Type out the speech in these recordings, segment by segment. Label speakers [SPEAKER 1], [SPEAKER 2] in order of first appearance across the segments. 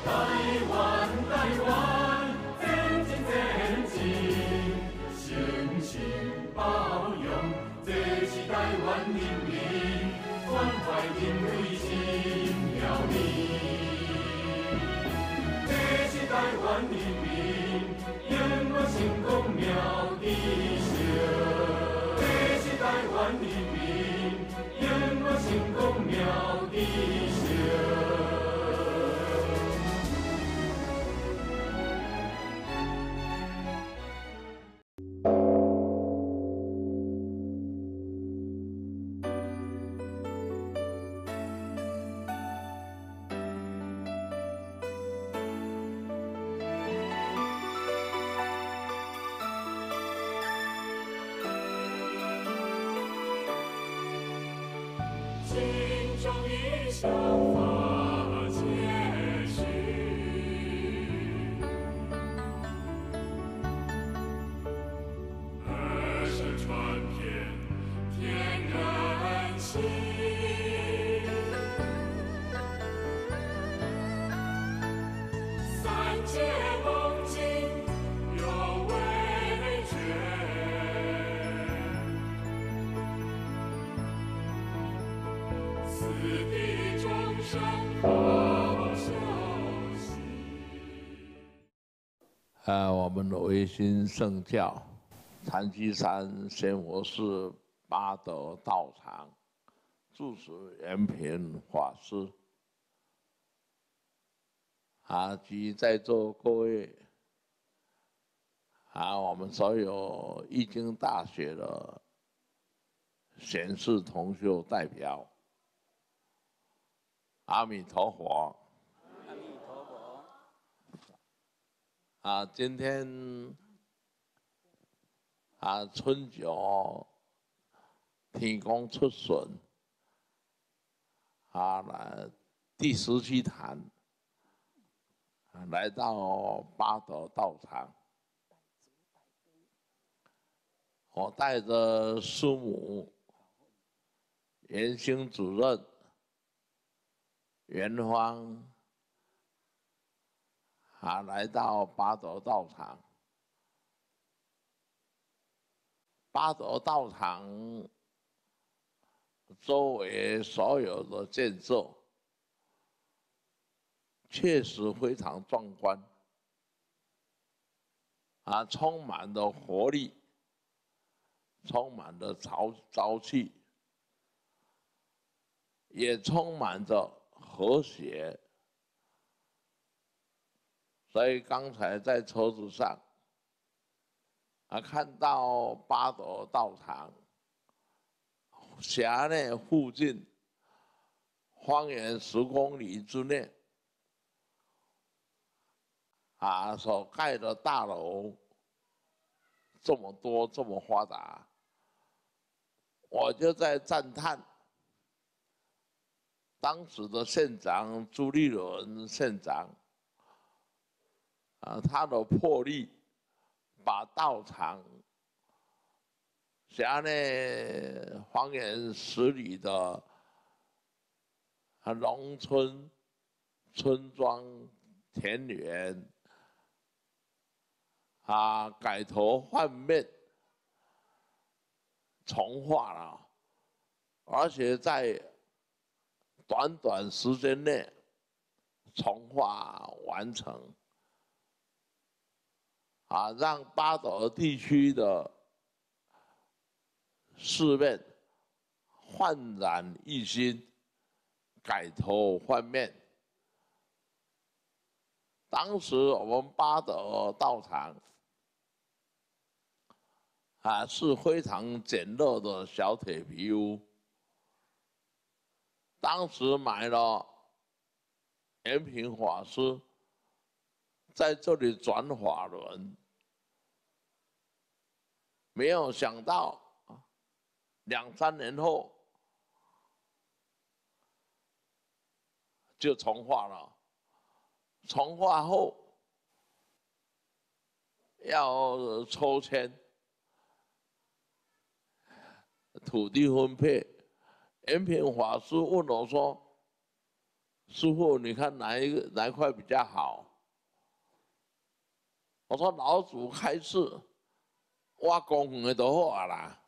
[SPEAKER 1] 台湾，前进前进，诚心包容，这是台湾人民关怀因为心了你。这是台湾人民永远成功妙意性，这是台湾人民永远成功妙意性。想法接续，儿声传遍天人心，三界梦境有未绝，此地。
[SPEAKER 2] 我们的维新圣教禅机山仙佛寺八德道场住持延平法师及在座各位我们所有义经大学的贤士同修代表。阿弥陀佛，
[SPEAKER 3] 阿弥陀佛。
[SPEAKER 2] 今天春酒天公出巡来第17坛来到八德道场，我带着师母圆兴主任。元芳来到八德道场。八德道场周围所有的建设，确实非常壮观，充满了活力，充满了朝气，也充满着和谐，所以刚才在车子上看到八德道场辖内附近方圆10公里之内所盖的大楼这么多，这么发达，我就在赞叹。当时的县长朱立伦县长，他的魄力，把道场辖内方圆10里的农村、村庄、田园，改头换面，重化了，而且在短短时间内重化完成，让八德地区的市面焕然一新，改头换面。当时我们八德道场是非常简陋的小铁皮屋。当时买了延平法师在这里转法轮，没有想到2、3年后就重化了。重化后要抽签，土地分配。延平法师问我说：“ 师父，你看哪一块比较好？我说老祖开示，我公园的都好啦。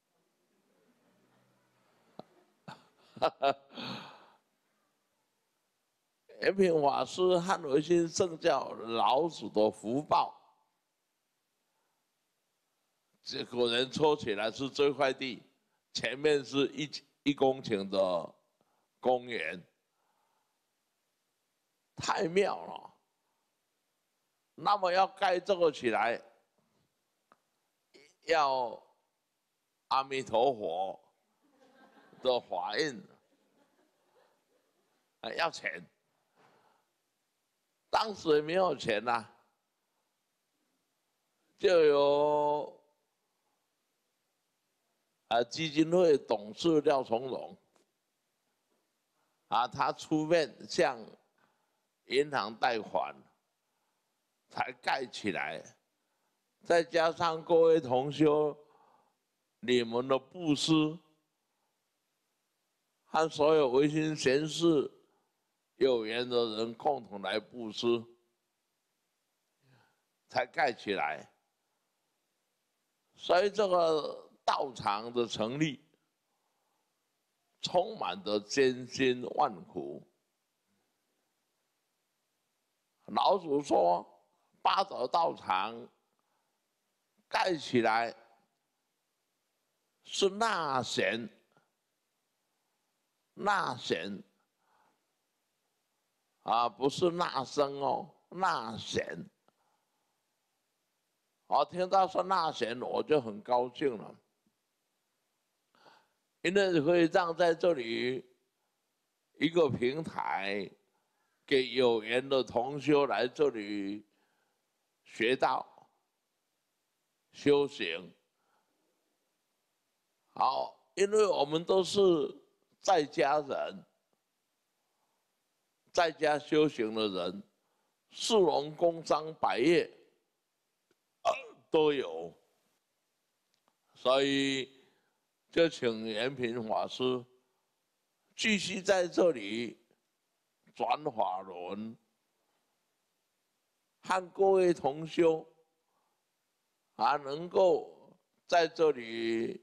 [SPEAKER 2] 延平法师和维新圣教老祖的福报，这果然抽起来是这块地，前面是1公顷的公园，太妙了。那么要盖这个起来，要阿弥陀佛的法印，要钱。当时也没有钱呐、就有基金会董事廖从荣他出面向银行贷款，才盖起来。再加上各位同修，你们的布施和所有维新贤士有缘的人共同来布施，才盖起来。所以这个道场的成立，充满着艰辛万苦。老祖说，八德道场盖起来是纳贤，纳贤不是纳生哦，纳贤。听到说纳贤，我就很高兴了，因为可以让在这里一个平台，给有缘的同修来这里学道、修行。好，因为我们都是在家人，在家修行的人，士农工商百业都有，所以就请延平法师继续在这里转法轮，和各位同修能够在这里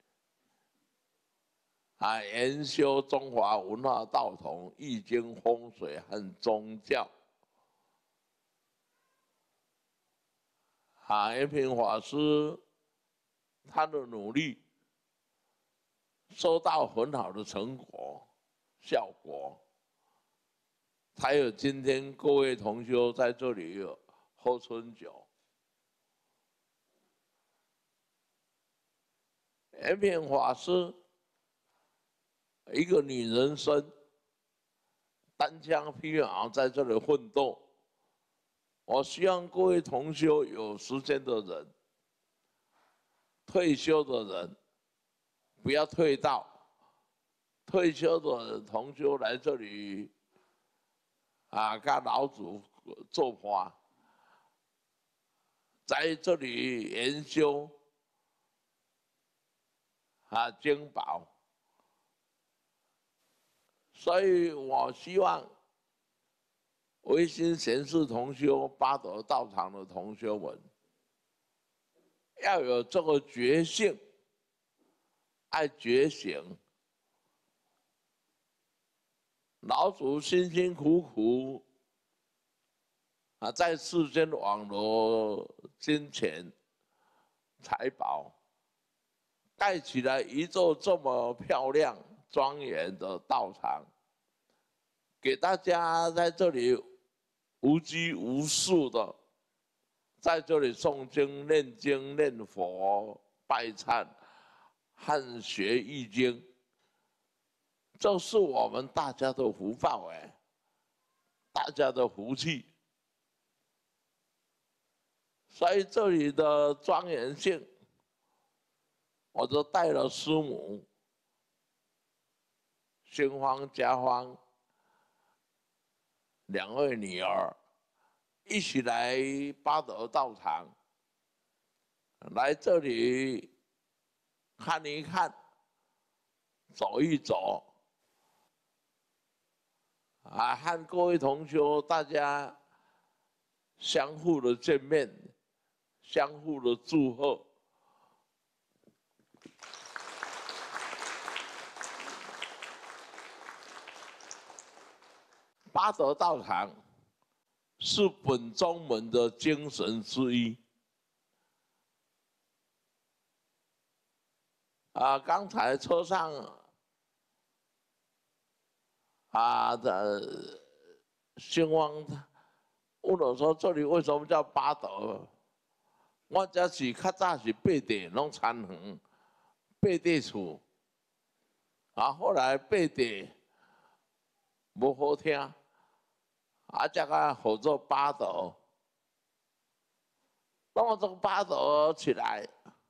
[SPEAKER 2] 研修中华文化道统、易经、风水和宗教。延平法师他的努力收到很好的成果效果，才有今天各位同修在这里喝春酒。延平法师一个女人身，单枪匹马在这里奋斗。我希望各位同修有时间的人，退休的人不要退道，退休的同修来这里跟老祖做法，在这里研修经宝。所以我希望维新贤士同修、八德道场的同修们，要有这个决心，爱觉醒。老祖辛辛苦苦在世间网罗金钱财宝，盖起来一座这么漂亮庄严的道场，给大家在这里无拘无束的，在这里诵经、念经、念佛、拜忏和学易经，这是我们大家的福报大家的福气。所以这里的庄严性，我就带了师母、新芳、家芳2位女儿一起来八德道场，来这里看一看，走一走， 和各位同修大家相互的见面，相互的祝贺。八德道场是本宗门的精神之一。刚才车上的兴旺问我说：“这里为什么叫八德？”我这是较早是八地拢参园，八地厝，后来八地无好听，才个号做八德。那么这个八德起来，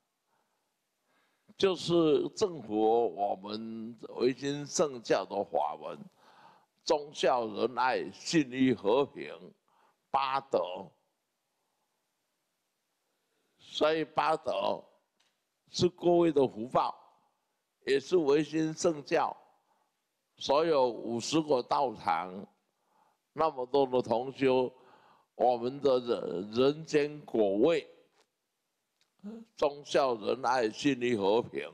[SPEAKER 2] 就是政府我们维新圣教的法文，忠孝仁爱信义和平八德。所以八德是各位的福报，也是维新圣教所有50个道场那么多的同修，我们的人间果位。忠孝仁爱信义和平，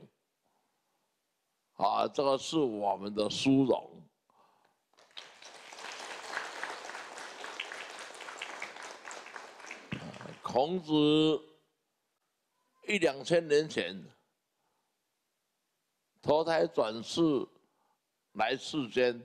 [SPEAKER 2] 这个是我们的殊荣。孔子10000-2000年前投胎转世来世间，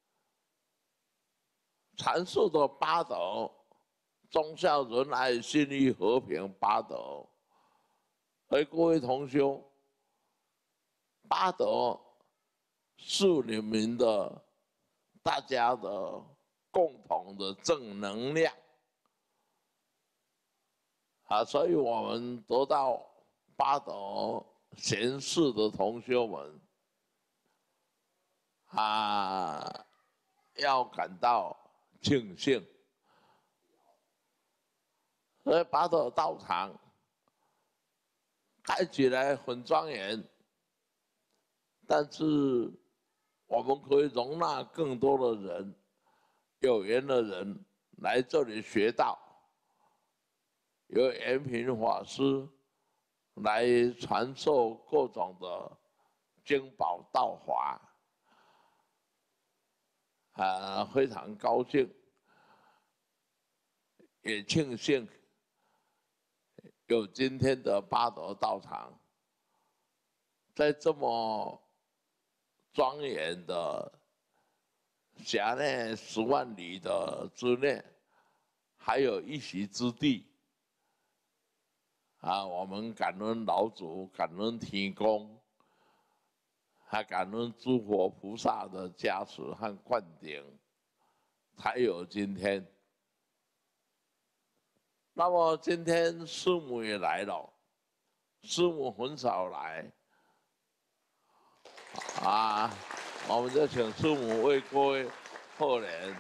[SPEAKER 2] 阐述的八德：忠孝仁爱信义和平八德。所以各位同修，八德是你们的大家的共同的正能量所以我们得到八德贤士的同修们要感到庆幸。所以八德道场看起来很庄严，但是我们可以容纳更多的人，有缘的人来这里学道，由延平法师来传授各种的经宝道法，非常高兴，也庆幸有今天的八德道场，在这么庄严的辖内10万里的之内，还有一席之地我们感恩老祖，感恩天公，还感恩诸佛菩萨的加持和灌顶，才有今天。那么今天师母也来了，师母很少来我们就请师母为各位贺年。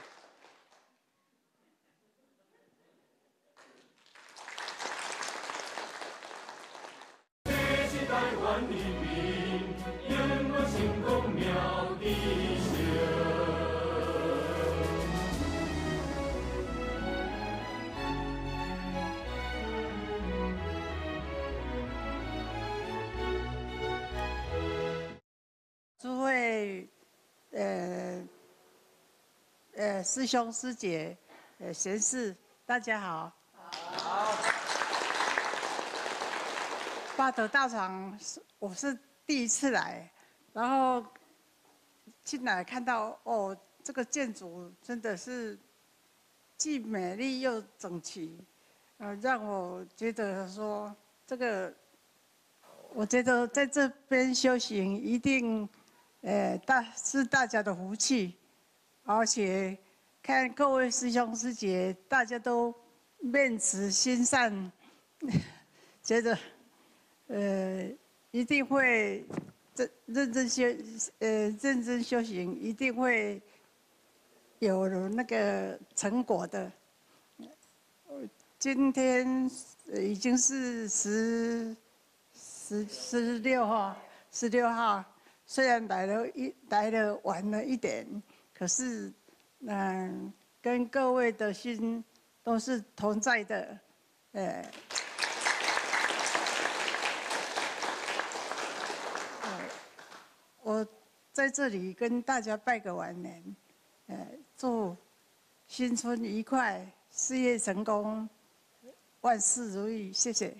[SPEAKER 1] 这是台湾人民永远成功妙的
[SPEAKER 4] 诸位师兄师姐贤士，大家好。好。八德道场我是第一次来，然后进来看到这个建筑真的是既美丽又整齐，让我觉得说这个，我觉得在这边修行一定。是大家的福气，而且看各位师兄师姐，大家都面慈心善，觉得一定会认真修行，一定会有那个成果的。今天已经是16号。虽然来了晚了一点，可是跟各位的心都是同在的，我在这里跟大家拜个晚年，祝新春愉快，事业成功，万事如意，谢谢。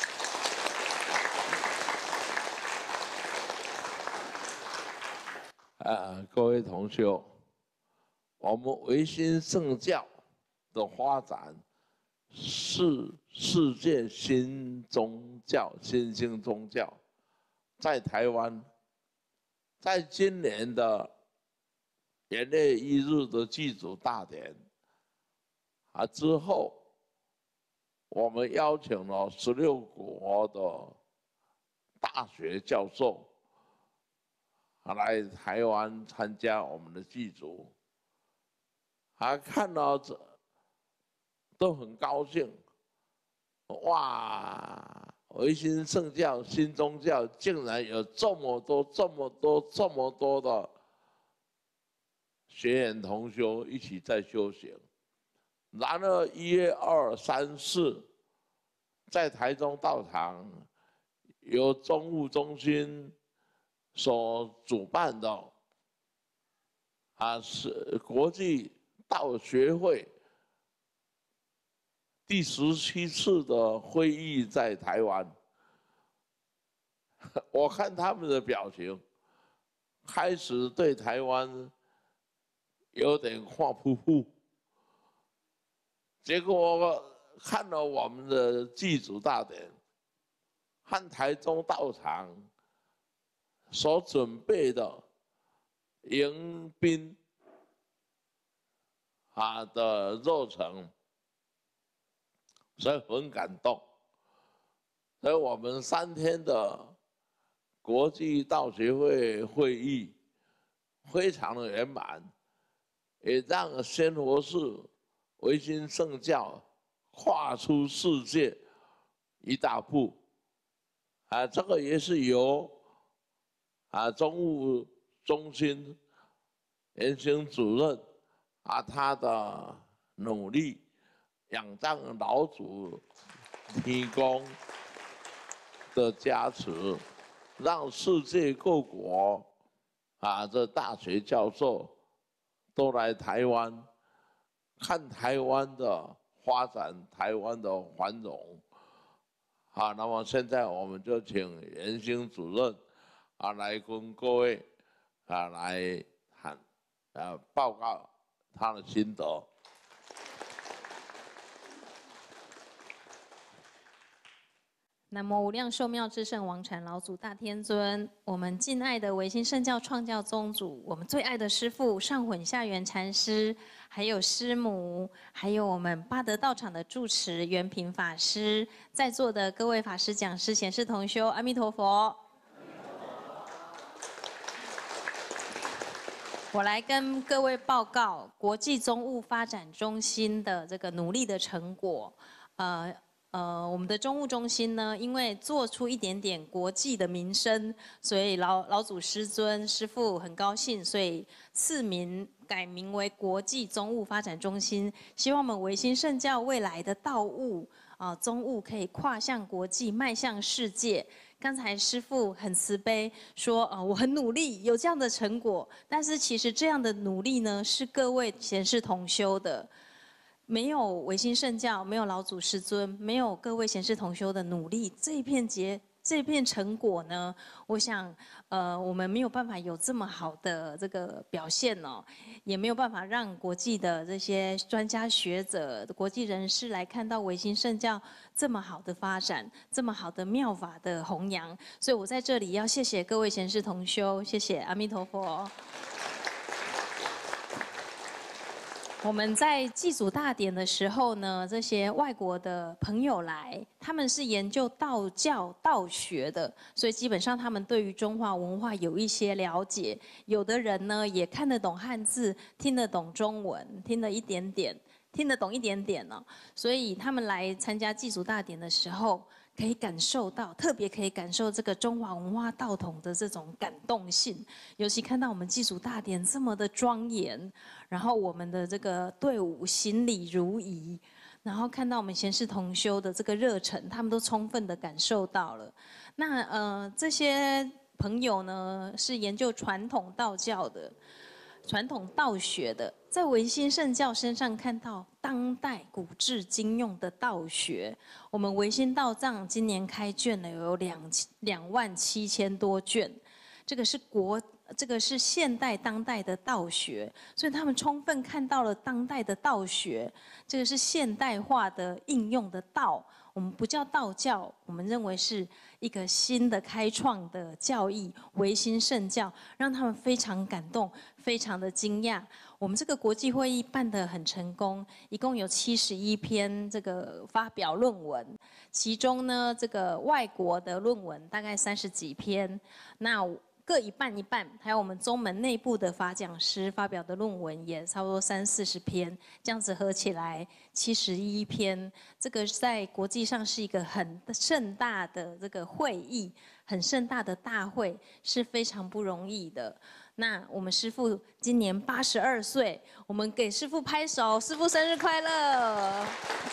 [SPEAKER 2] 各位同修，我们维新圣教的发展是世界新宗教、新兴宗教，在台湾，在今年的元月1日的祭祖大典之后，我们邀请了16国的大学教授来台湾参加我们的祭祖，看到这都很高兴，哇！维新圣教、新宗教竟然有这么多的学员同修一起在修行。然而1月2、3、4在台中道场由中务中心所主办的是国际道学会第17次的会议在台湾，我看他们的表情，开始对台湾有点画扑扑，结果看了我们的祭祖大典和台中道场所准备的迎宾的热忱，所以很感动。所以我们3天的国际道学会会议非常的圆满，也让仙佛寺维新圣教跨出世界一大步。这个也是由中务中心研行主任他的努力，仰仗老祖提供的加持，让世界各国这大学教授都来台湾看台湾的发展，台湾的繁荣。那么现在我们就请研行主任来跟各位来报告他的心得。
[SPEAKER 5] 南无无量寿妙至圣王禅老祖大天尊，我们敬爱的维新圣教创教宗主，我们最爱的师父上混下元禅师，还有师母，还有我们八德道场的住持圆平法师，在座的各位法师讲师贤士同修，阿弥陀佛。我来跟各位报告国际宗务发展中心的这个努力的成果。我们的中务中心呢，因为做出一点点国际的名声，所以老祖师尊师父很高兴，所以改名为国际宗务发展中心，希望我们维新圣教未来的道务宗务可以跨向国际，迈向世界。刚才师父很慈悲说，我很努力，有这样的成果，但是其实这样的努力呢，是各位贤士同修的。没有维新圣教，没有老祖师尊，没有各位贤士同修的努力，这片成果呢，我想，我们没有办法有这么好的这个表现哦，也没有办法让国际的这些专家学者、国际人士来看到维新圣教这么好的发展，这么好的妙法的弘扬。所以我在这里要谢谢各位贤士同修，谢谢阿弥陀佛。我们在祭祖大典的时候呢，这些外国的朋友来，他们是研究道教、道学的，所以基本上他们对于中华文化有一些了解。有的人呢也看得懂汉字，听得懂中文，听得懂一点点哦。所以他们来参加祭祖大典的时候， 可以感受到，特别可以感受这个中华文化道统的这种感动性。尤其看到我们祭祖大典这么的庄严，然后我们的这个队伍行礼如仪，然后看到我们贤士同修的这个热忱，他们都充分的感受到了。那这些朋友呢，是研究传统道教的。传统道学的，在唯心圣教身上看到当代古至今用的道学。我们唯心道藏今年开卷了有27000多卷，这个是现代当代的道学，所以他们充分看到了当代的道学，这个是现代化的应用的道。我们不叫道教，我们认为是一个新的开创的教义，唯心圣教，让他们非常感动，非常的惊讶。我们这个国际会议办得很成功，一共有71篇这个发表论文，其中呢，这个外国的论文大概30几篇，那各一半一半，还有我们宗门内部的法讲师发表的论文也差不多30-40篇，这样子合起来71篇。这个在国际上是一个很盛大的这个会议，很盛大的大会，是非常不容易的。那我们师父今年82岁，我们给师父拍手，师父生日快乐！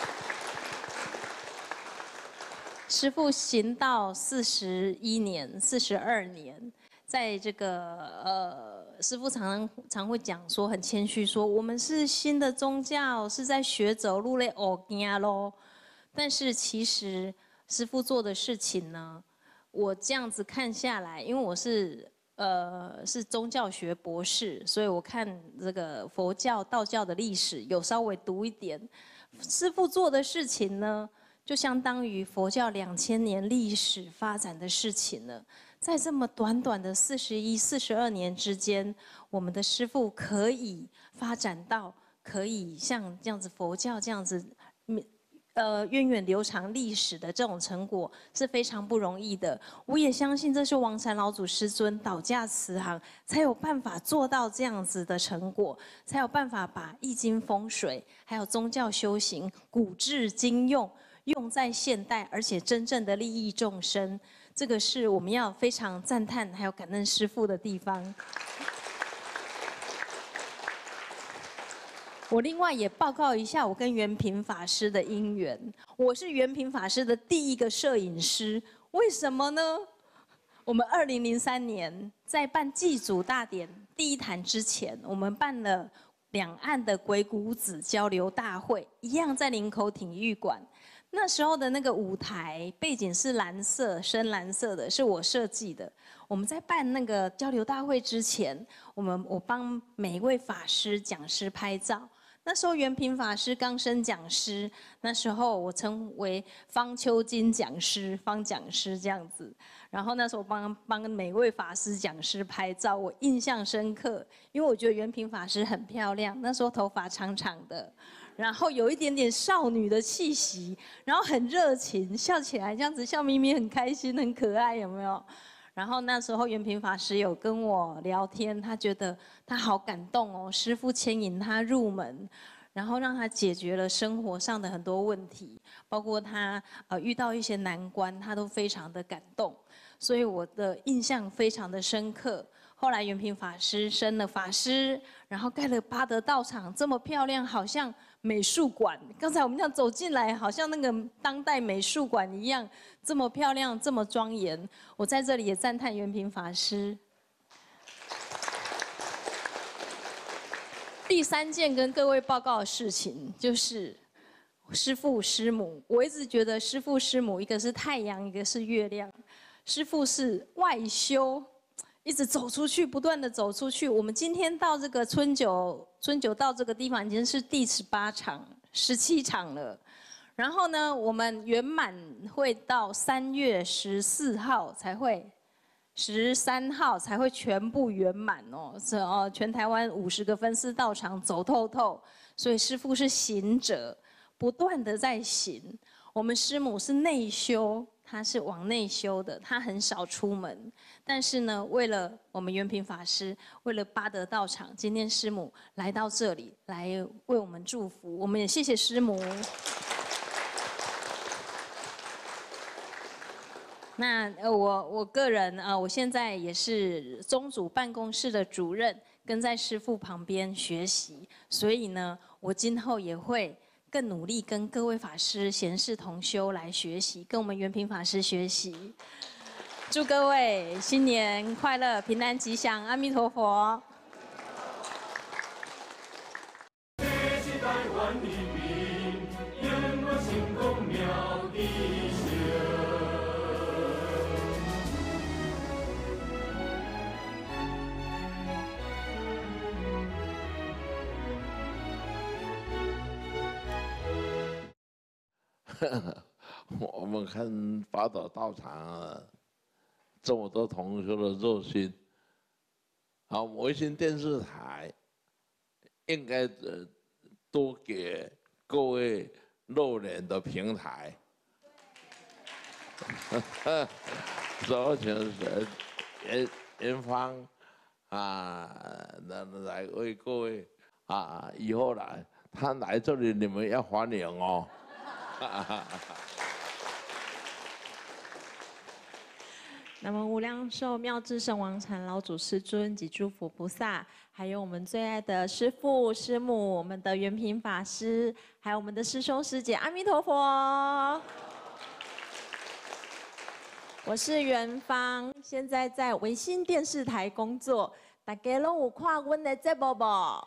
[SPEAKER 5] 师父行道41年、42年。在这个师父常会讲说，很谦虚说，我们是新的宗教，是在学走路嘞，哦惊咯。但是其实师父做的事情呢，我这样子看下来，因为我是宗教学博士，所以我看这个佛教、道教的历史有稍微读一点。师父做的事情呢，就相当于佛教2000年历史发展的事情了。在这么短短的41、42年之间，我们的师父可以发展到可以像这样子佛教这样子，源远流长历史的这种成果是非常不容易的。我也相信这是王禅老祖师尊导驾慈航才有办法做到这样子的成果，才有办法把易经风水还有宗教修行古至今用在现代，而且真正的利益众生。这个是我们要非常赞叹还有感恩师父的地方。我另外也报告一下我跟圆平法师的因缘。我是圆平法师的第一个摄影师，为什么呢？我们2003年在办祭祖大典第一坛之前，我们办了两岸的鬼谷子交流大会，一样在林口体育馆。那时候的那个舞台背景是蓝色，深蓝色的，是我设计的。我们在办那个交流大会之前，我帮每一位法师讲师拍照。那时候圆平法师刚升讲师，那时候我称为方秋金讲师、方讲师这样子。然后那时候帮每位法师讲师拍照，我印象深刻，因为我觉得圆平法师很漂亮，那时候头发长长的。然后有一点点少女的气息，然后很热情，笑起来这样子笑眯眯，很开心，很可爱，有没有？然后那时候圆平法师有跟我聊天，他觉得他好感动哦，师父牵引他入门，然后让他解决了生活上的很多问题，包括他遇到一些难关，他都非常的感动，所以我的印象非常的深刻。后来圆平法师升了法师，然后盖了八德道场，这么漂亮，好像美术馆。刚才我们这样走进来，好像那个当代美术馆一样，这么漂亮，这么庄严。我在这里也赞叹圆平法师。第三件跟各位报告的事情，就是师父师母。我一直觉得师父师母，一个是太阳，一个是月亮。师父是外修。一直走出去，不断的走出去。我们今天到这个春酒到这个地方已经是第18场、17场了。然后呢，我们圆满会到3月14号才会，13号才会全部圆满哦。全台湾50个分司道场走透透，所以师父是行者，不断的在行。我们师母是内修。他是往内修的，他很少出门。但是呢，为了我们圆平法师，为了八德道场，今天师母来到这里，来为我们祝福。我们也谢谢师母。 那我个人我现在也是宗主办公室的主任，跟在师父旁边学习，所以呢，我今后也会更努力跟各位法师贤士同修来学习，跟我们圆平法师学习。祝各位新年快乐，平安吉祥，阿弥陀佛。
[SPEAKER 1] 这是台湾人民永远成功妙的
[SPEAKER 2] 我们看宝岛道场这么多同学的热心，好，微信电视台应该多给各位露脸的平台。所以请元芳来为各位以后来他来这里你们要欢迎哦。
[SPEAKER 6] 南无无量寿妙智圣王禅老祖师尊及诸佛菩萨，还有我们最爱的师父师母，我们的圆平法师，还有我们的师兄师姐，阿弥陀佛。我是元芳，现在在维新电视台工作，大家拢有看阮的节目不？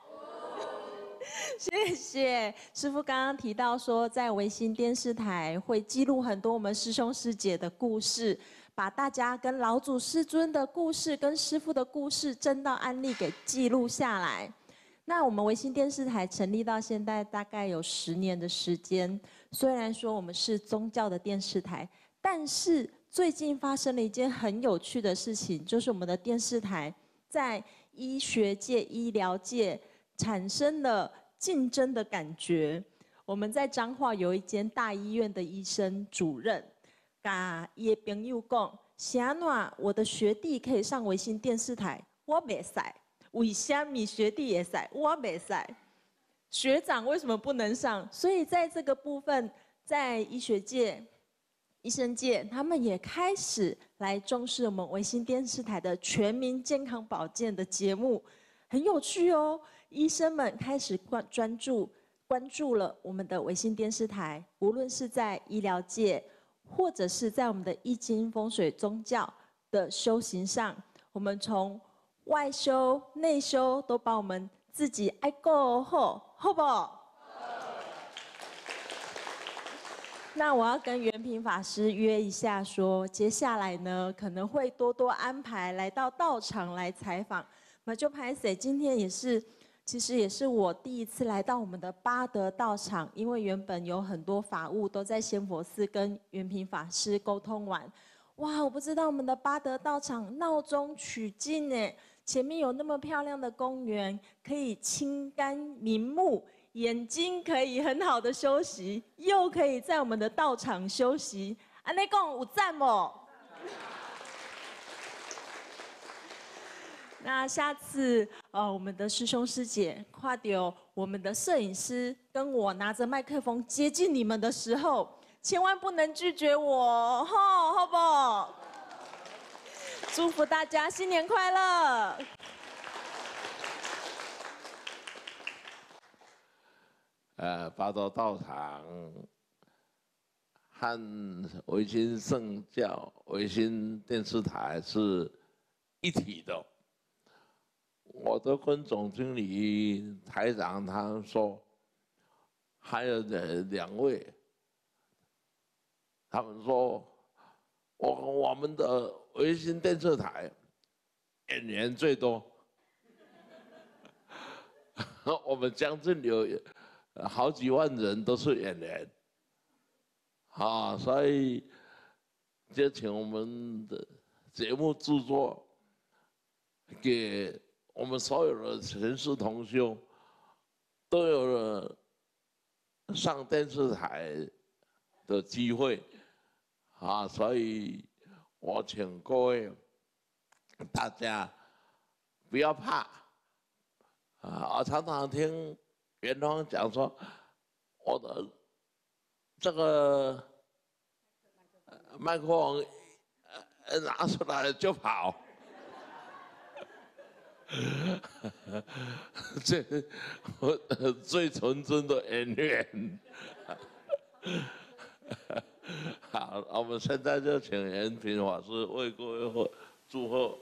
[SPEAKER 6] 谢谢师父刚刚提到说，在维新电视台会记录很多我们师兄师姐的故事，把大家跟老祖师尊的故事、跟师父的故事、真道案例给记录下来。那我们维新电视台成立到现在大概有10年的时间，虽然说我们是宗教的电视台，但是最近发生了一件很有趣的事情，就是我们的电视台在医学界、医疗界产生了竞争的感觉。我们在彰化有一间大医院的医生主任，跟他的朋友讲：“是安怎我的学弟可以上维新电视台，我袂使？为什么学弟也使，我袂使？学长为什么不能上？”所以在这个部分，在医学界、医生界，他们也开始来重视我们维新电视台的全民健康保健的节目，很有趣哦。医生们开始关注了我们的维新电视台，无论是在医疗界，或者是在我们的易经风水宗教的修行上，我们从外修、内修都把我们自己爱过好，好不好？那我要跟圆平法师约一下说，接下来呢可能会多多安排来到道场来采访。那就拍谁今天其实也是我第一次来到我们的八德道场，因为原本有很多法务都在仙佛寺跟圆平法师沟通完。哇，我不知道我们的八德道场闹中取静哎，前面有那么漂亮的公园，可以清肝明目，眼睛可以很好的休息，又可以在我们的道场休息，安内讲有赞不？那下次我们的师兄师姐看到我们的摄影师跟我拿着麦克风接近你们的时候，千万不能拒绝我，好不好？祝福大家新年快乐！
[SPEAKER 2] 八德道场和维新圣教、维新电视台是一体的。我都跟总经理、台长他说，还有2位，他们说，我们的维新电视台演员最多，我们将近有好几万人都是演员，所以就请我们的节目制作给我们所有的贤士同修都有了上电视台的机会，所以我请各位大家不要怕，我常常听元芳讲说，我的这个麦克风拿出来就跑。这我最纯真的演员。好，我们现在就请延平法师为各位祝贺。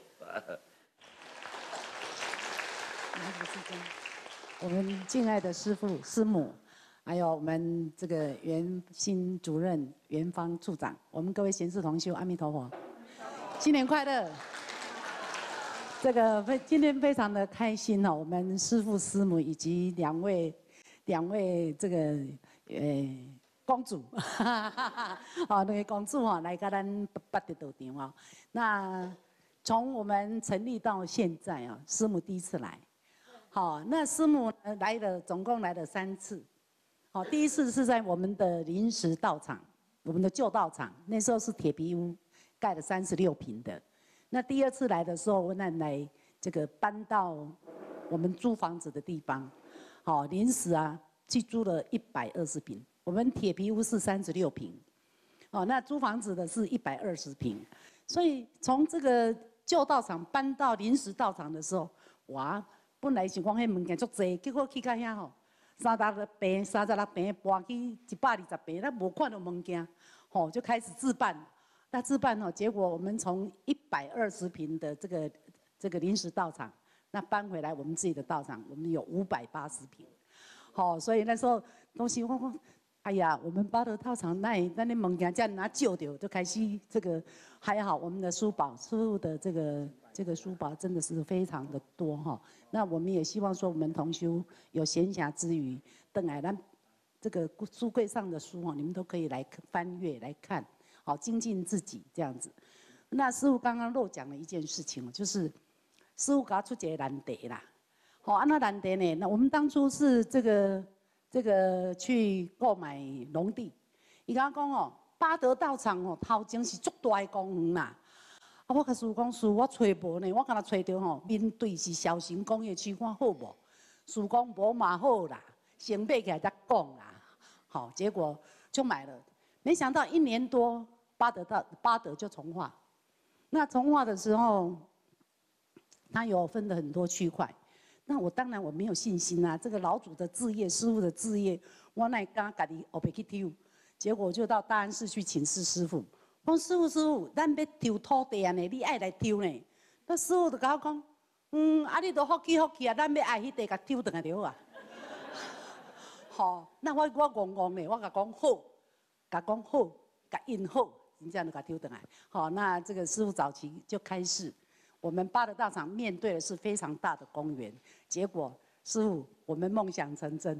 [SPEAKER 7] 我们敬爱的师父、师母，还有我们这个袁新主任、袁方处长，我们各位贤士同修，阿弥陀佛，新年快乐！这个今天非常的开心哦，我们师父、师母以及两位这个公主，哦，那个公主哈来跟咱八德道场哦。那从我们成立到现在啊，师母第一次来。好，那师母来了，总共来了3次。好，第一次是在我们的临时道场，我们的旧道场，那时候是铁皮屋，盖了36坪的。那第2次来的时候，我来这个搬到我们租房子的地方，好，临时啊去租了120坪。我们铁皮屋是36坪，哦，那租房子的是120坪。所以从这个旧道场搬到临时道场的时候，哇！本来是讲迄物件足济，结果去到遐吼，36平搬去120平，咱无看到物件，吼就开始自办。那自办吼，结果我们从120坪的这个临时道场，那搬回来我们自己的道场，我们有580坪，好，所以那时候东西我讲，哎呀，我们八德道场那的物件这样拿旧的，就开始这个还好，我们的书宝师父的这个书宝真的是非常的多哈。那我们也希望说，我们同修有闲暇之余，等来咱这个书柜上的书哈，你们都可以来翻阅来看，好精进自己这样子。那师父刚刚漏讲了一件事情，就是师父给他出一个难题啦。好，安那难题呢？那我们当初是这个去购买农地，伊甲我讲哦，八德道场哦，头前是足大的公园啦。啊，我甲师父讲，师父我找无呢，我敢若找到吼，面对是小型工业区，看好无？师父讲无嘛好啦，先买起来再讲啦。好，结果就买了，没想到1年多，八德就重划。那重划的时候，它有分了很多区块。那当然我没有信心啊，这个老祖的志业、师父的志业，我哪敢家己后边去抽？结果我就到大安市去请示师父。讲师父，咱要抽土地啊呢，你爱来抽呢？那师父就甲我讲，啊，你都福气啊，咱要爱迄地甲抽转来就好啊。好，那我戆戆呢，我甲讲好，甲讲好，甲应好，真正就甲抽转来。好，那这个师父早期就开始，我们八德道场面对的是非常大的公园，结果师父，我们梦想成真，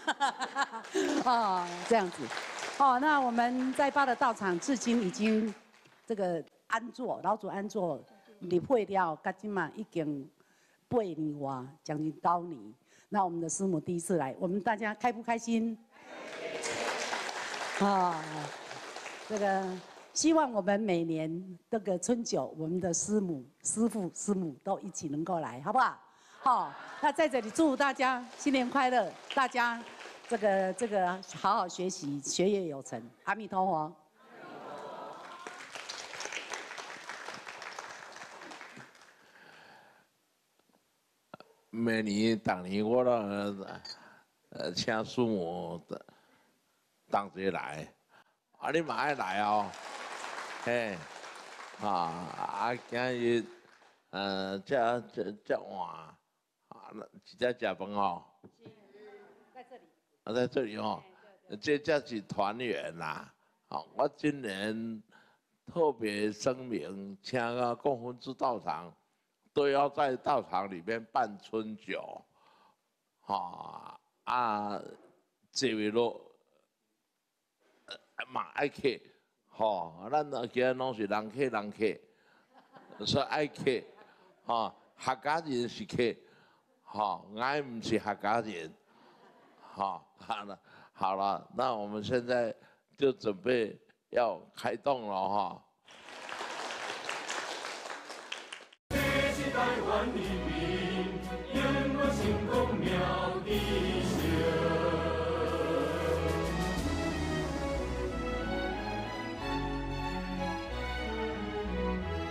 [SPEAKER 7] 啊，这样子。哦，那我们在八德道场至今已经这个安坐老祖安坐入会了，到今嘛已经8年哇，将近9年。那我们的师母第一次来，我们大家开不开心？啊，这个希望我们每年这个春酒，我们的师母、师父、师母都一起能够来，好不好？好，那在这里祝大家新年快乐，大家。这个好好学习，学业有成，阿弥陀佛。
[SPEAKER 2] 每年当年我都请师母当节来，啊你嘛爱来哦，嘿，今日这晚直接食饭哦。
[SPEAKER 7] 在这里。
[SPEAKER 2] 在这里哦，这叫是团圆啦。好，我今年特别声明，请供分之道场都要在道场里面办春酒，这位咯，嘛爱客，咱今日拢是人客，所以爱客，客家人是客，俺唔是客家人。好了，那我们现在就准备要开动了哈。
[SPEAKER 1] 这是台湾人民，永远成功妙地球。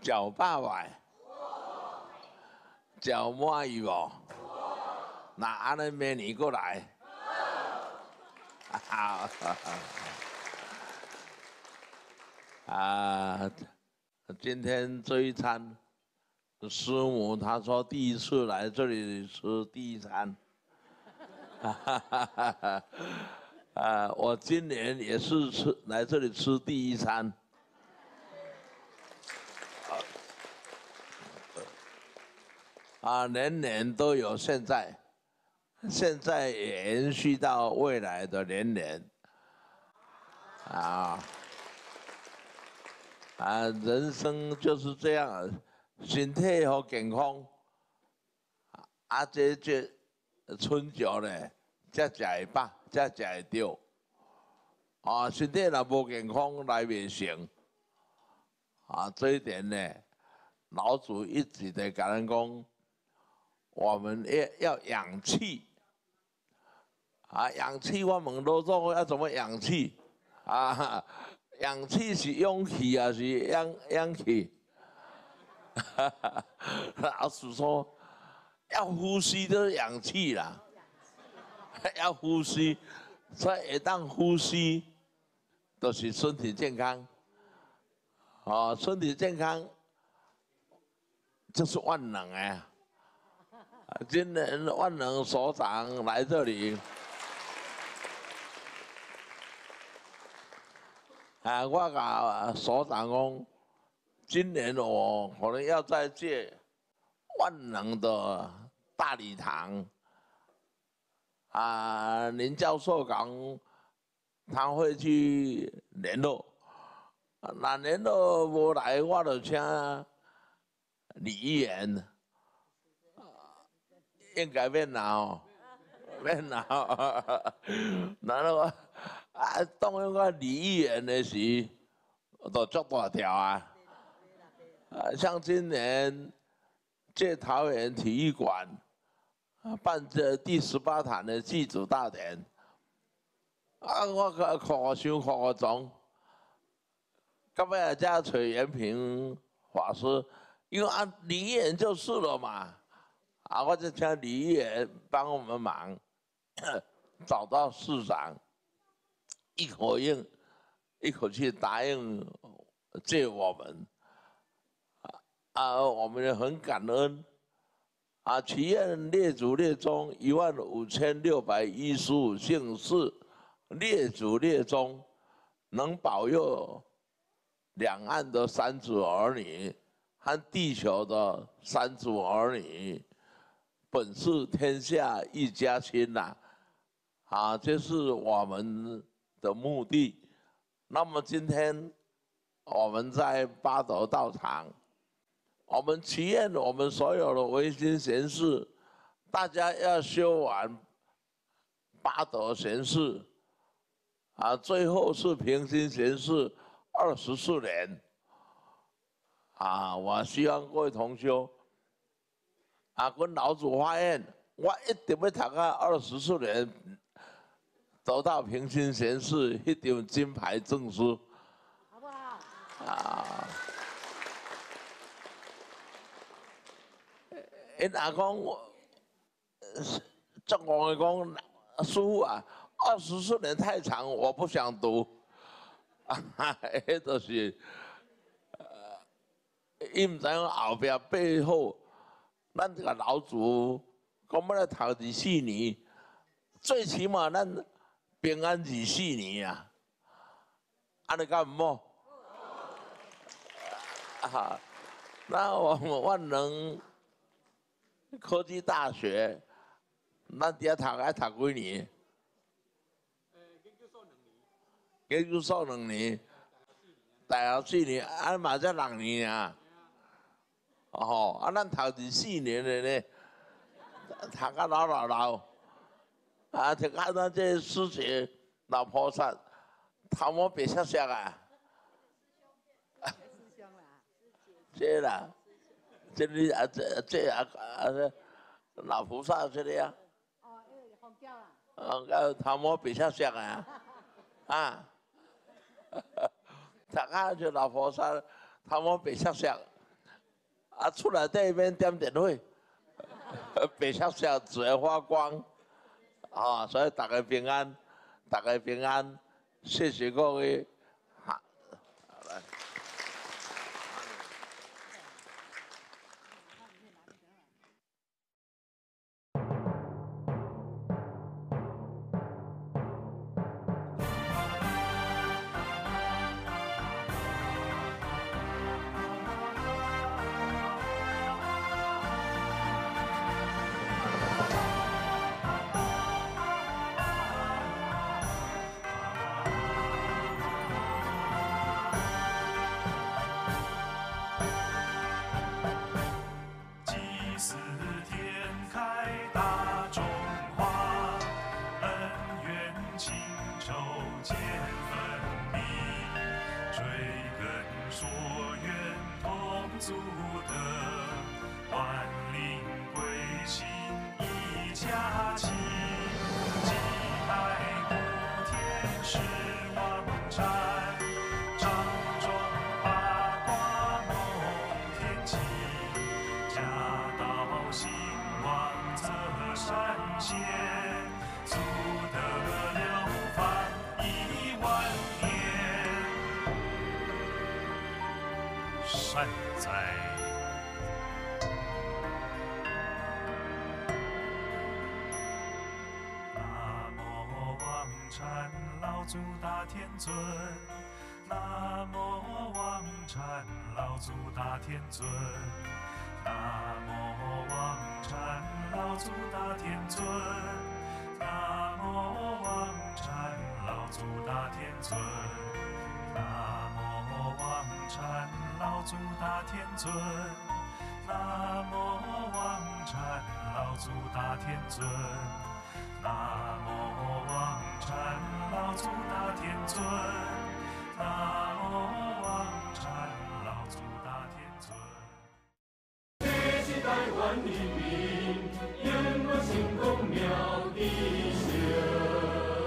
[SPEAKER 2] 脚爸爸，脚满意无？那安尼明年过来。好。今天这一餐，师母她说第一次来这里吃第一餐。我今年也是来这里吃第一餐。年年都有，现在也延续到未来的年年。人生就是这样，身体和健康，这春酒咧，才食会饱，才食会着。身体若无健康，来袂成。这一点呢，老祖一直在跟人讲，我们要养气。养气，我问老祖要怎么养气？氧气是勇气还是氧气？老师说要呼吸就是氧气啦，要呼吸，所以一旦呼吸，就是身体健康。身体健康就是万能哎。今年万能所长来这里。我甲所长讲，今年我可能要再借万能的大礼堂。林教授讲他会去联络，那联络无来，我就请李议员，应该免啦免啦。然后当我李议员的时，都足大条像今年借桃园体育馆办这第18坛的祭祖大典，我可想可中，到尾才找延平法师，因为李议员就是了嘛，我就请李议员帮我们忙，找到市长。一口气答应借我们，我们也很感恩。祈愿列祖列宗15615姓氏，列祖列宗能保佑两岸的三子儿女和地球的三子儿女，本是天下一家亲呐。这是我们的目的。那么今天我们在八斗道场，我们祈愿我们所有的维新贤士，大家要修完八斗贤士，最后是平心贤士24年。我希望各位同修，阮老祖发愿，我一定要读到24年。得到平心贤士迄张金牌证书，好不好？因阿公正我讲，师父24年太长，我不想读。迄就是，伊唔知影后壁背后，咱这个老祖讲要来读24年，最起码咱。平安24年安尼敢唔好？那我们万能科技大学，咱伫遐爱读几年？研究所2年，大学4年，嘛才6年咱读24年的呢，读到老。就看到这师姐老菩萨，头毛白色色这啦，这里老菩萨这里红教头毛白色色大家就老菩萨头毛白色色， 啊，厝内底免点电火，白闪闪只会发光，啊，所以大家平安，大家平安，谢谢各位，好，来。
[SPEAKER 8] 善哉！南无王禅老祖大天尊，南无王禅老祖大天尊，南无王禅老祖大天尊，南无王禅老祖大天尊，南无王禅老祖大天尊，南无王禅老祖大天尊，南无王禅老祖大天尊，南无王禅老祖大天尊。
[SPEAKER 1] 这是台湾人民永远成功妙智性。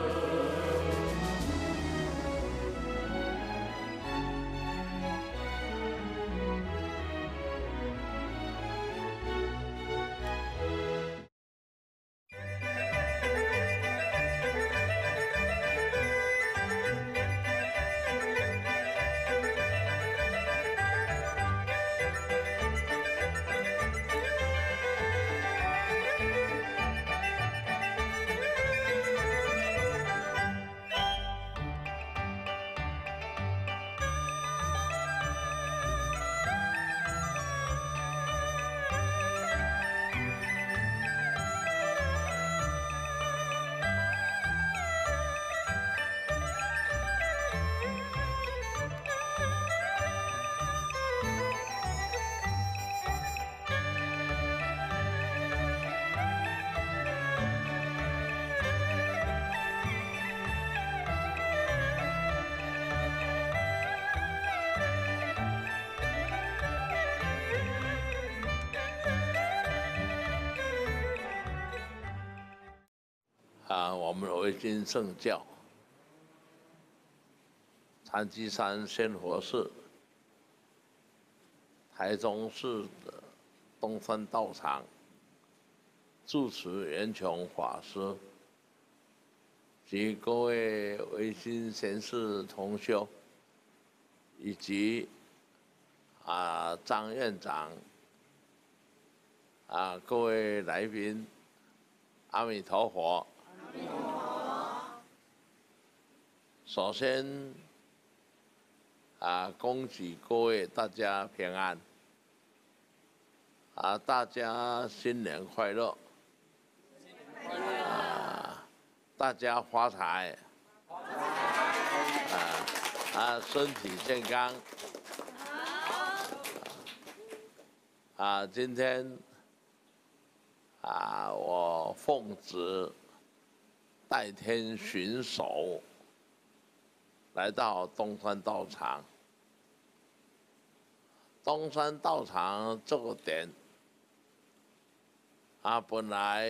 [SPEAKER 2] 我们维新圣教禅机山仙佛寺、台中市的东山道场住持圆琼法师及各位维新贤士同修，以及张院长各位来宾，阿弥陀佛。首先恭喜各位大家平安，大家新年快乐，大家发财，身体健康。今天我奉旨代天巡守，来到东山道场。东山道场这个点，本来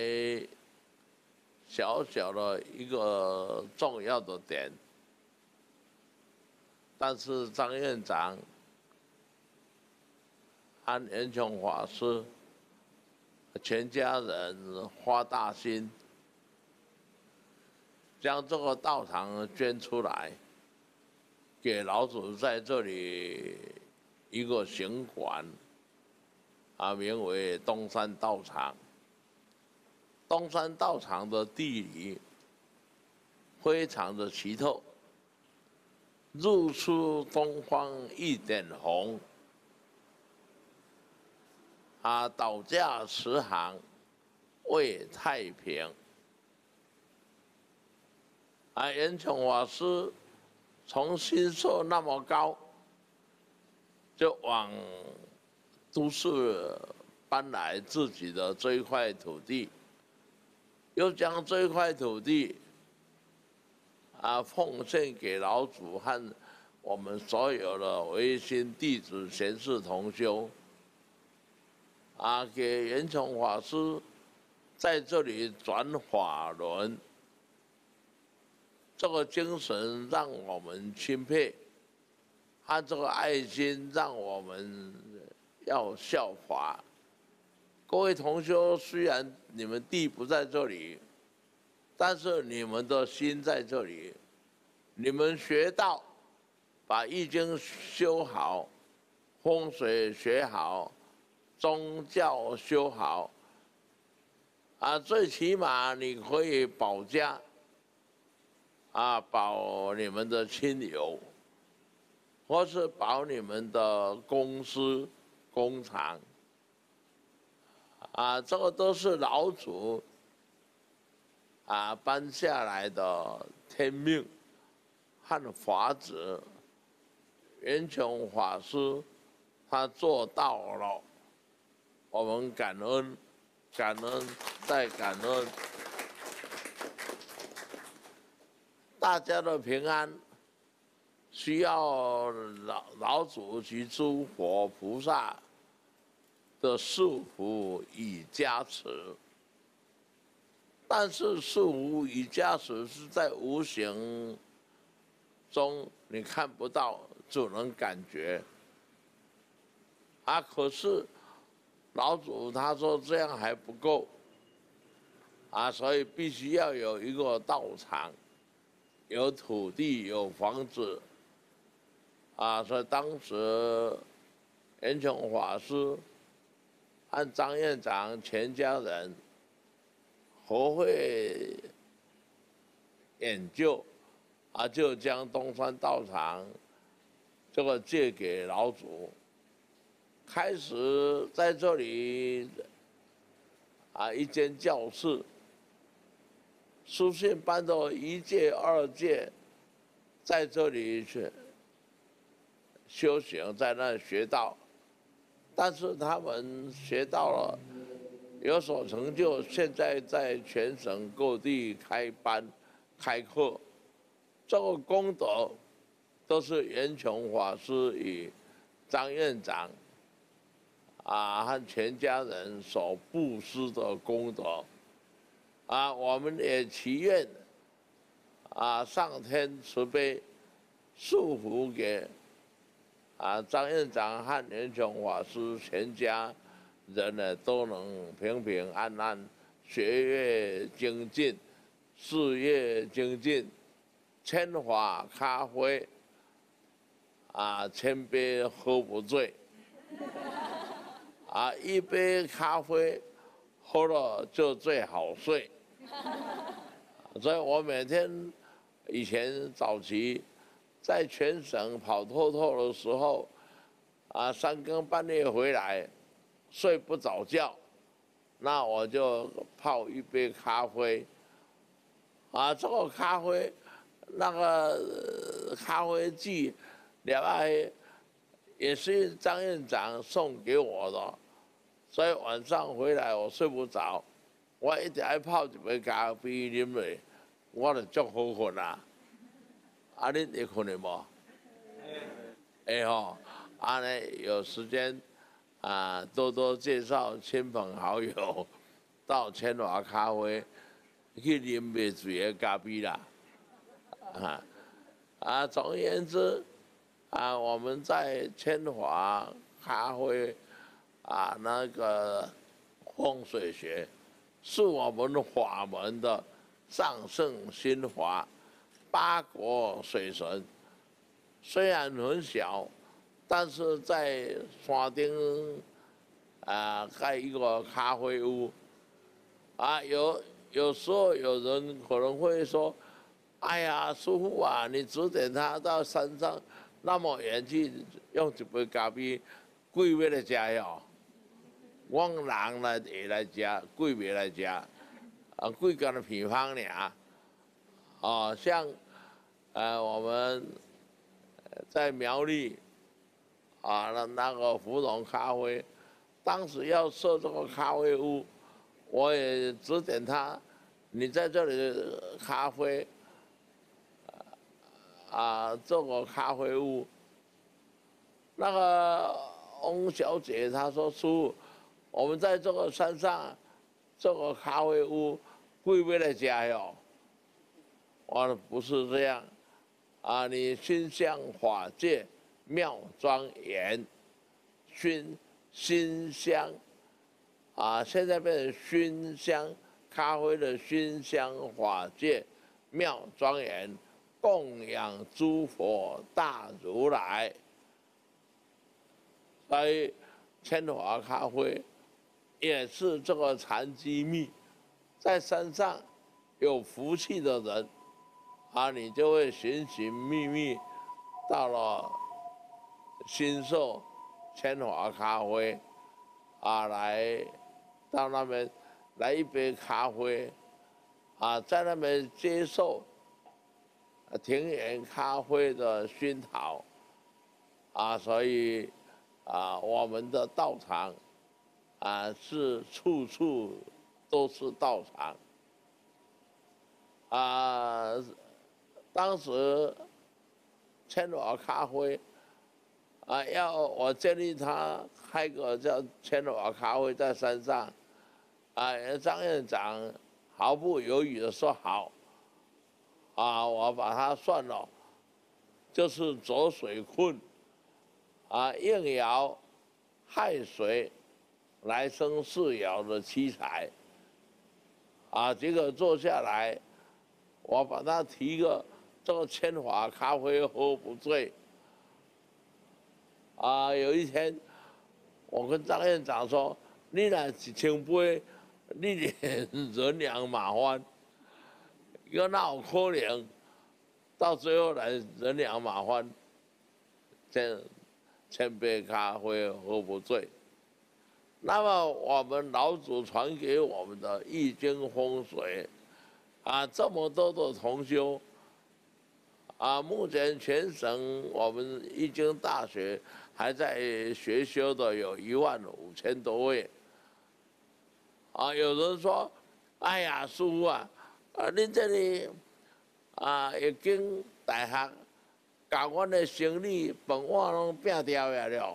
[SPEAKER 2] 小小的一个重要的点，但是张院长和圆琼法师全家人发大心，将这个道场捐出来，给老祖在这里一个行馆，名为东山道场。东山道场的地理非常的奇特，日出东方一点红，倒驾慈航为太平。圆琼法师从新社那么高，就往都市搬来自己的这一块土地，又将这一块土地奉献给老祖和我们所有的维新弟子、贤士同修，给圆琼法师在这里转法轮。这个精神让我们钦佩，这个爱心让我们要效法。各位同修，虽然你们地不在这里，但是你们的心在这里。你们学到，把易经修好，风水学好，宗教修好，最起码你可以保家。保你们的亲友，或是保你们的公司、工厂，这个都是老祖颁下来的天命和法旨。圆琼法师他做到了，我们感恩，感恩再感恩。大家的平安需要老祖及诸佛菩萨的祝福与加持，但是祝福与加持是在无形中你看不到，只能感觉。可是老祖他说这样还不够，所以必须要有一个道场。有土地，有房子，所以当时圆琼法师和张院长全家人合会研究，就将东山道场这个借给老祖，开始在这里一间教室。书信班的1届、2届，在这里修行，在那学到，但是他们学到了，有所成就，现在在全省各地开班、开课，这个功德都是圆琼法师与张院长和全家人所布施的功德。我们也祈愿上天慈悲，祝福给张院长和圆琼法师全家人呢，都能平平安安，学业精进，事业精进，千华咖啡千杯喝不醉，一杯咖啡喝了就最好睡。所以我每天以前早期在全省跑透透的时候，3更半夜回来睡不着觉，那我就泡一杯咖啡，这个咖啡那个咖啡机也是张院长送给我的，所以晚上回来我睡不着。我一直爱泡一杯咖啡啉咧，我就足好困啦。恁会困的无？会吼，安尼有时间多多介绍亲朋好友到千华咖啡去啉袂醉的咖啡啦。总而言之，我们在千华咖啡那个风水学，是我们法门的上圣心法。八国水神虽然很小，但是在山顶盖一个咖啡屋。有时候有人可能会说：“哎呀，师父啊，你指点他到山上那么远去，用一杯咖啡，贵要来吃哟？我人来会来吃，贵袂来吃，贵干了偏方尔。像我们在苗栗那个芙蓉咖啡，当时要设这个咖啡屋。”我也指点他，你在这里咖啡，做个咖啡屋。那个翁小姐她说：“师父，我们在这个山上做个咖啡屋，贵不来家哟。”我说不是这样，你熏香法界妙庄严，熏香。现在变成熏香咖啡的熏香法界妙庄严，供养诸佛大如来。所以千华咖啡也是这个禅机密，在山上有福气的人，你就会寻寻觅觅到了新寿千华咖啡，来。到那边来一杯咖啡，在那边接受庭园咖啡的熏陶，所以我们的道场是处处都是道场。当时千华咖啡要我建议他开个叫千华咖啡在山上。张院长毫不犹豫地说好，我把它算了，就是浊水困，应爻亥水来生巳爻的七彩，结果坐下来，我把它提个这个千华咖啡喝不醉，有一天我跟张院长说，你若1000杯。你连人仰马翻，又哪有可能到最后来人仰马翻？千杯咖啡喝不醉。那么我们老祖传给我们的易经风水，这么多的同修，目前全省我们易经大学还在学修的有15000多位。有人说：“哎呀，师父恁这里易经大学把阮的生理饭碗拢拼掉了。”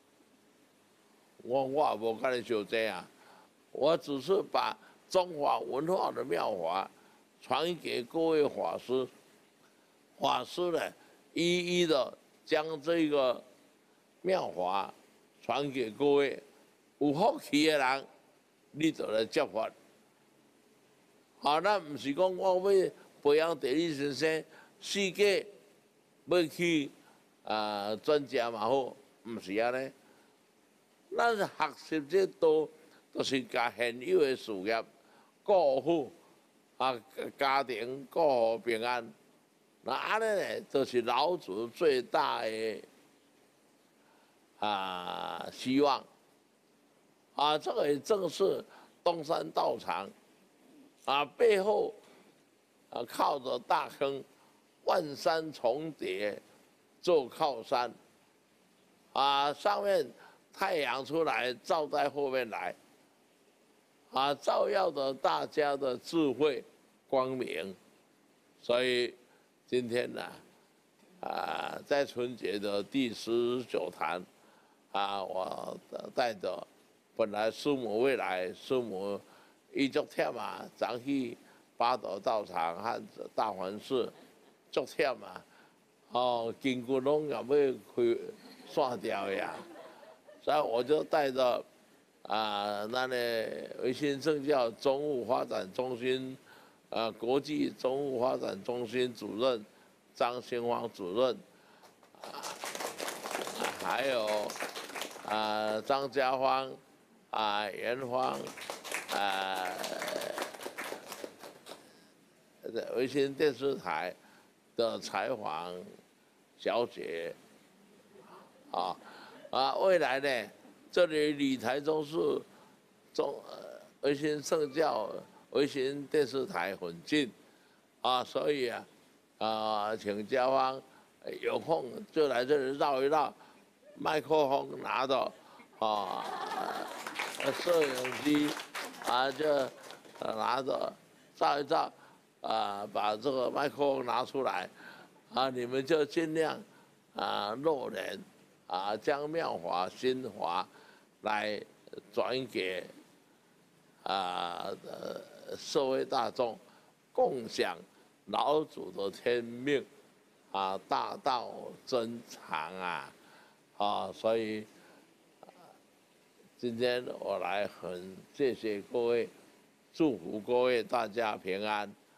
[SPEAKER 2] 我也无跟你说这样，我只是把中华文化的妙法传给各位法师，法师呢一一的将这个妙法传给各位，有福气的人。你就来接法，咱唔是讲我要培养地理先生，世界要去专家嘛好，唔是安尼。咱学习这道，就是甲现有的事业顾好，家庭顾好平安。那安尼呢，就是老祖最大的希望。这个也正是东山道场，背后靠着大坑，万山重叠做靠山，上面太阳出来照在后面来，照耀着大家的智慧光明，所以今天呢，在春节的第19坛，我带着。本来师母未来，师母伊足忝昨去八斗道场和大环寺足忝筋骨拢也要开散掉呀，所以我就带着那维新政教中务发展中心国际中务发展中心主任张兴芳主任，还有张家芳严芳维新电视台的采访小姐未来呢，这里离台中市维新圣教维新电视台很近所以请家芳有空就来这里绕一绕，麦克风拿着摄影机就拿着照一照把这个麦克风拿出来你们就尽量露脸将妙法心法来转给社会大众，共享老祖的天命大道真长所以今天我来很谢谢各位，祝福各位大家平安。